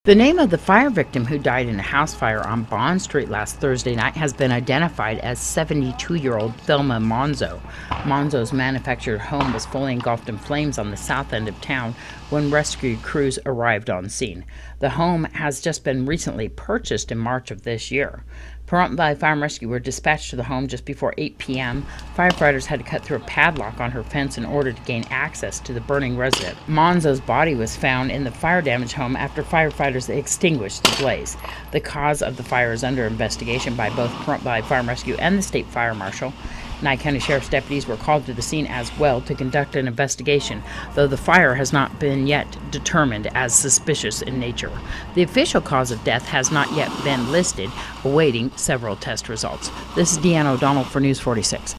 The name of the fire victim who died in a house fire on Bond Street last Thursday night has been identified as 72-year-old Thelma Monzo. Monzo's manufactured home was fully engulfed in flames on the south end of town when rescue crews arrived on scene. The home has just been recently purchased in March of this year. Pahrump Valley Fire and Rescue were dispatched to the home just before 8 p.m. Firefighters had to cut through a padlock on her fence in order to gain access to the burning residence. Monzo's body was found in the fire-damaged home after firefighters extinguished the blaze. The cause of the fire is under investigation by both Pahrump Valley Fire and Rescue and the State Fire Marshal. Nye County Sheriff's deputies were called to the scene as well to conduct an investigation, though the fire has not been yet determined as suspicious in nature. The official cause of death has not yet been listed, awaiting several test results. This is Deanna O'Donnell for News 46.